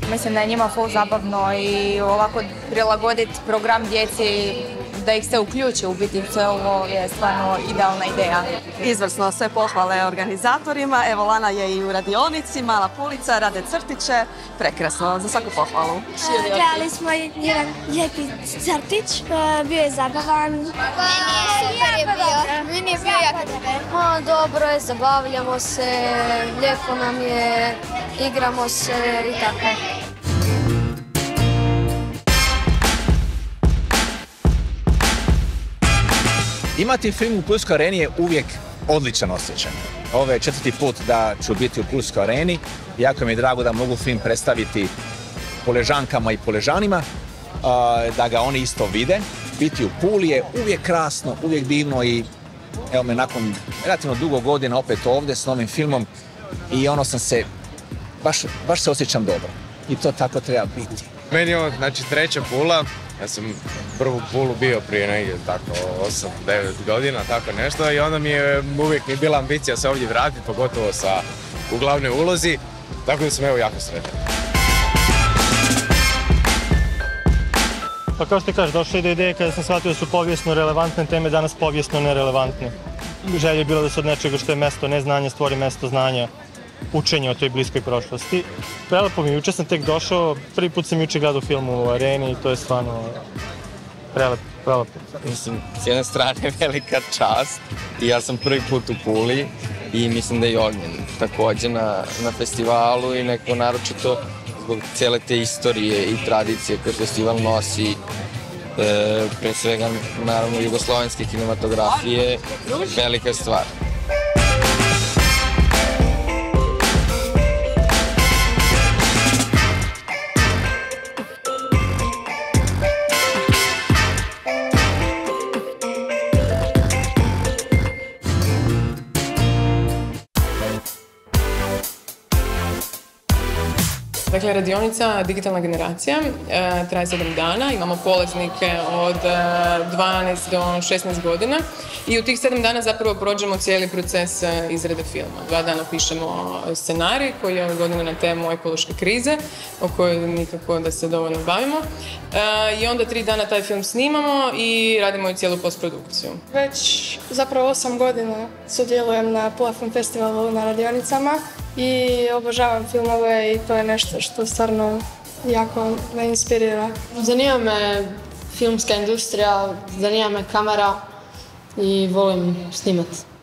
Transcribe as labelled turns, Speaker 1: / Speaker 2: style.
Speaker 1: Mislim da je njima full zabavno i ovako prilagoditi program djeci da ih se uključi u biti sve ovo je stvarno idealna ideja.
Speaker 2: Izvrsno, sve pohvale organizatorima. Evo, Lana je i u radionici, mala pulica, rade crtiće. Prekrasno, za svaku pohvalu.
Speaker 3: Gledali smo jedan lijepi crtić, bio je zabavan.
Speaker 4: Meni je bio jako dobro. Dobro je, zabavljamo se, lijepo nam je, igramo se i tako.
Speaker 5: Imati film u Pulskoj areni je uvijek odličan osjećaj. Ovo je 4. put da ću biti u Pulskoj areni. Jako mi je drago da mogu film predstaviti Puležankama i Puležanima, da ga oni isto vide. Biti u Puli je uvijek krasno, uvijek divno i evo me nakon relativno dugo godina opet ovdje s novim filmom i sam se, baš se osjećam dobro. I to tako treba biti.
Speaker 6: Meni je ovo, znači, 3. Pula. Ja sam prvu Pulu bio prije negdje tako 8-9 godina, tako nešto, i onda mi je uvijek bila ambicija se ovdje vratiti, pogotovo u glavnoj ulozi, tako da sam evo jako sretan.
Speaker 7: Pa kao što kažeš, došla je do ideje kada sam shvatio da su povijesno relevantne teme danas povijesno nerelevantne. Želja je bila da se od nečega što je mesto neznanja stvori mesto znanja, učenje o toj bliskoj prošlosti. Prelepo mi, juče sam tek došao, prvi put sam juče gledao film u areni i to je stvarno prelepo.
Speaker 8: Mislim, s jedne strane velika čast i ja sam prvi put u Puli i mislim da je Ognjen također na festivalu i neko naročito zbog cijele te istorije i tradicije koje festival nosi, pre svega naravno jugoslovenske kinematografije, velika stvar.
Speaker 9: Dakle, radionica Digitalna generacija traje 7 dana, imamo polaznike od 12 do 16 godina i u tih 7 dana zapravo prođemo cijeli proces izrade filma. 2 dana pišemo scenarij koji je ove godine na temu ekološke krize, o kojoj nikako da se dovoljno bavimo, i onda 3 dana taj film snimamo i radimo i cijelu postprodukciju.
Speaker 10: Već zapravo 8 godina sudjelujem na Pula Film Festivalu na radionicama i obožavam filmove i to je nešto što stvarno jako me inspirira.
Speaker 11: Zanima me filmska industrija, zanima me kamera i volim snimati.